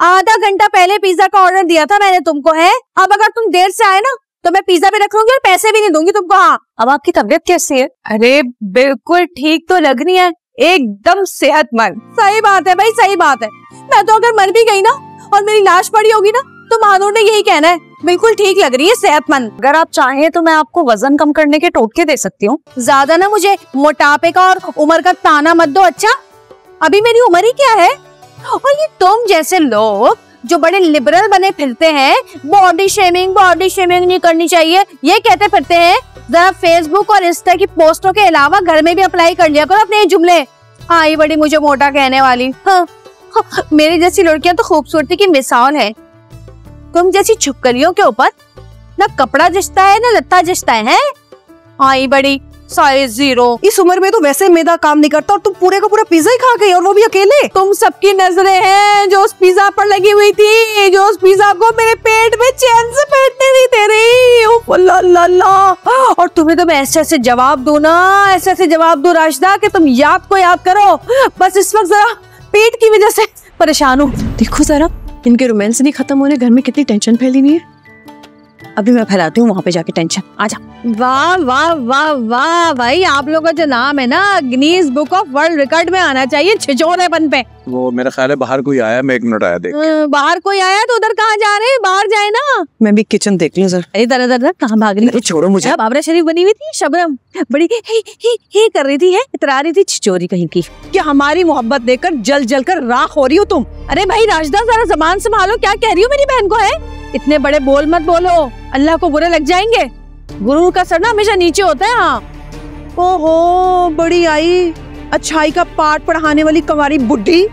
आधा घंटा पहले पिज्जा का ऑर्डर दिया था मैंने तुमको, है? अब अगर तुम देर से आए ना तो मैं पिज्जा भी रख लूंगी और पैसे भी नहीं दूंगी तुमको। हाँ, अब आपकी तबीयत कैसी है? अरे बिल्कुल ठीक तो लग रही है, एकदम सेहतमंद। सही बात है भाई, सही बात है। मैं तो अगर मर भी गई ना और मेरी लाश पड़ी होगी ना तो महानूर ने यही कहना है, बिल्कुल ठीक लग रही है, सेहतमंद। अगर आप चाहें तो मैं आपको वजन कम करने के टोटके दे सकती हूँ। ज्यादा ना मुझे मोटापे का और उम्र का ताना मत दो। अच्छा, अभी मेरी उम्र ही क्या है? और ये तुम जैसे लोग जो बड़े लिबरल बने फिरते हैं, बॉडी शेमिंग नहीं करनी चाहिए, ये कहते फिरते हैं, जरा फेसबुक और इंस्टा की पोस्टों के अलावा घर में भी अप्लाई कर लिया करो अपने ये जुमले। आई बड़ी मुझे मोटा कहने वाली। हाँ, मेरी जैसी लड़कियां तो खूबसूरती की मिसाल है। तुम जैसी छुपकलियों के ऊपर ना कपड़ा जचता है ना लत्ता जचता है। आई बड़ी साइज 0। इस उम्र में तो वैसे मैदा काम नहीं करता और तुम पूरे का पूरा पिज्जा ही खा गई, और वो भी अकेले। तुम सबकी नजरें हैं जो उस पिज्जा पर लगी हुई थी, जो उस पिज्जा को मेरे पेट में चैन से बैठने नहीं दे रही। और तुम्हें तो मैं ऐसे जवाब दूं ना, ऐसे जवाब दूं राशिदा कि तुम याद को याद करो। बस इस वक्त जरा पेट की वजह से परेशान हूँ। देखो जरा, इनके रोमांस नहीं खत्म होने, घर में कितनी टेंशन फैली हुई है। अभी मैं फैलाती हूँ वहाँ पे जाके टेंशन। आजा। वाह वाह वाह वाह भाई, आप लोगों का जो नाम है ना Guinness book of world record में आना चाहिए छिछोरेपन पे। वो मेरा ख्याल है बाहर कोई आया, मैं 1 मिनट आया देख। बाहर कोई आया तो उधर कहाँ जा रहे हैं? बाहर जाए ना। मैं भी किचन देख लूं सर। इधर कहाँ भाग रही? छोड़ो मुझे। बाबरा शरीफ बनी हुई थी शबनम, बड़ी ही कर रही थी, है इतरा रही थी छिचोरी कहीं की। क्या हमारी मोहब्बत देखकर जल जल कर राख हो रही हो तुम? अरे भाई राशिदा, जरा ज़बान संभालो, क्या कह रही हो मेरी बहन को? है इतने बड़े बोल मत बोलो, अल्लाह को बुरे लग जाएंगे। गुरूर का सर ना हमेशा नीचे होता है। हाँ। ओहो, बड़ी आई अच्छाई का पाठ पढ़ाने वाली कंवारी बुड्ढी।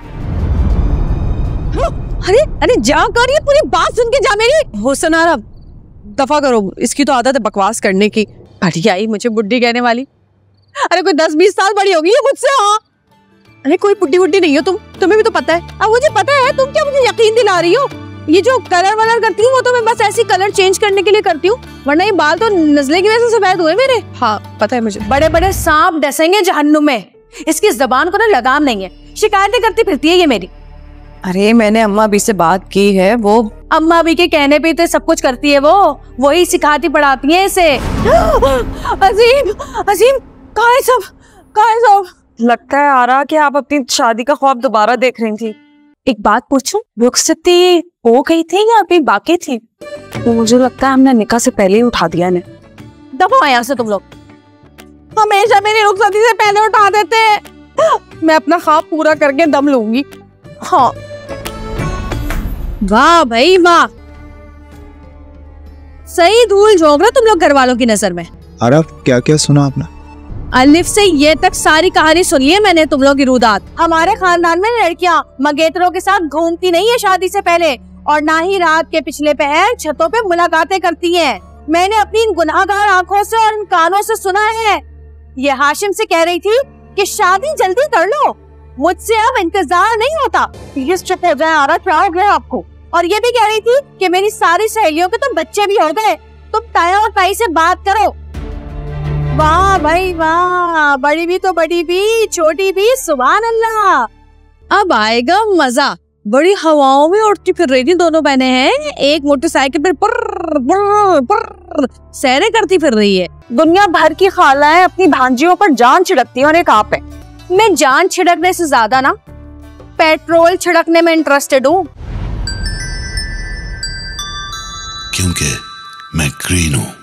अरे जा कर, ये पूरी बात सुन के जा मेरी। हुसन आरा, दफा करो, इसकी तो आदत है बकवास करने की। बड़ी आई मुझे बुड्ढी कहने वाली। अरे कोई 10-20 साल बड़ी होगी ये मुझसे। हाँ, अरे कोई बुड्ढी नहीं हो तुम, तुम्हें भी तो पता है। अब मुझे पता है, तुम क्या मुझे यकीन दिला रही हो? ये जो कलर वलर करती हूँ वो तो मैं बस ऐसी कलर चेंज करने के लिए करती हूँ, वरना ये बाल तो नजले की वजह से सफेद हुए मेरे। हाँ पता है मुझे। बड़े बड़े सांप डसेंगे जहन्नुम में, इसकी जबान को ना लगाम नहीं है, शिकायतें करती फिरती है ये मेरी। अरे मैंने अम्मा भी से बात की है, वो अम्मा भी के कहने पे तो सब कुछ करती है, वो वही सिखाती पढ़ाती है इसे। अजीम कहाँ है सब? लगता है आरा कि आप अपनी शादी का ख्वाब दोबारा देख रही थी। एक बात पूछूं, रुखसती हो गई थी या अभी बाकी थी? वो मुझे लगता है हमने निकाह से पहले ही उठा दिया ने। दफा यहाँ से तुम लोग, हमेशा मेरी रुखसती से पहले उठा देते हैं। मैं अपना ख्वाब पूरा करके दम लूंगी। हाँ, वाह भाई वाह, सही धूल झोंक रहा तुम लोग घर वालों की नजर में। अरे क्या क्या सुना आपने? अलिफ से ये तक सारी कहानी सुनी है मैंने तुम लोग की रुदात। हमारे खानदान में लड़कियां मंगेतरों के साथ घूमती नहीं है शादी से पहले, और ना ही रात के पिछले पहर छतों पे मुलाकातें करती हैं। मैंने अपनी इन गुनाहगार आंखों से और इन कानों से सुना है। ये हाशिम से कह रही थी कि शादी जल्दी कर लो, मुझसे अब इंतजार नहीं होता। प्लीज चुप हो जाए आरा, क्या हो गया आपको? और ये भी कह रही थी कि मेरी सारी सहेलियों के तो बच्चे भी हो गए, तुम ताया और ताई से बात करो। वाह भाई वाह, बड़ी भी तो बड़ी भी, छोटी भी, सुभान अल्लाह। अब आएगा मजा। बड़ी हवाओं में उड़ती फिर रही थी दोनों बहनें हैं, एक मोटरसाइकिल पर पुर्र सैरें करती फिर रही है। दुनिया भर की खालाएं अपनी भांजियों पर जान छिड़कती हैं और एक आप है। मैं जान छिड़कने से ज्यादा ना पेट्रोल छिड़कने में इंटरेस्टेड हूँ, क्योंकि मैं ग्रीन हूँ।